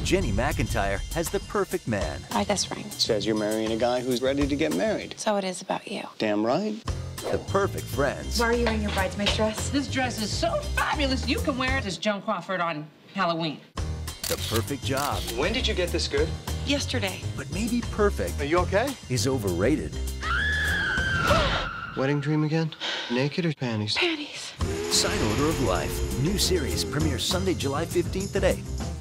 Jenny McIntyre has the perfect man. I like this ring. It says you're marrying a guy who's ready to get married. So it is about you. Damn right. The perfect friends. Why are you wearing your bridesmaid dress? This dress is so fabulous, you can wear it as Joan Crawford on Halloween. The perfect job. When did you get this good? Yesterday. But maybe perfect Are you okay? is overrated. Wedding dream again? Naked or panties? Panties. Sign Order of Life. New series premieres Sunday, July 15th at 8.